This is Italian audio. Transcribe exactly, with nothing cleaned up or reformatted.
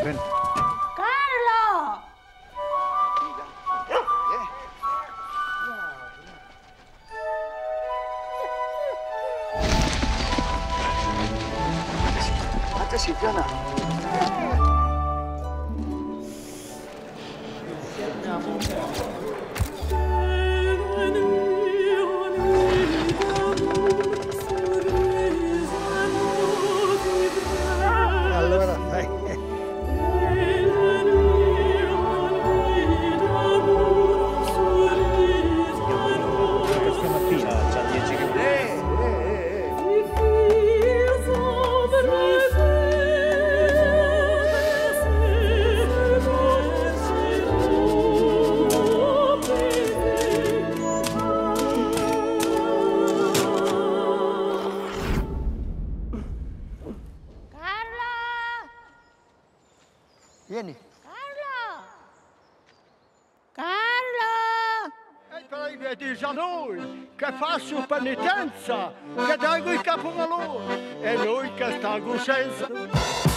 Bene. Carlo! Até si, piana. Allora, dai. Stamattina c'ha dieci che... Eh, eh, Vieni. Carlo! Carlo! E poi vedi già noi che faccio penitenza, che dai il capo valore e noi che stiamo senza.